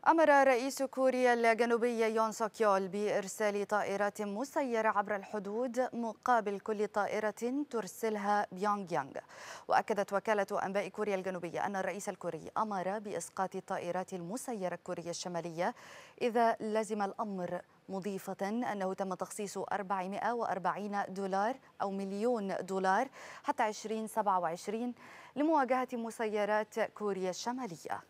أمر رئيس كوريا الجنوبية يون سوك يول بإرسال طائرات مسيرة عبر الحدود مقابل كل طائرة ترسلها بيونغ يانغ. وأكدت وكالة أنباء كوريا الجنوبية أن الرئيس الكوري أمر بإسقاط الطائرات المسيرة الكورية الشمالية إذا لزم الأمر، مضيفة أنه تم تخصيص 440 دولار أو مليون دولار حتى 2027 لمواجهة مسيرات كوريا الشمالية.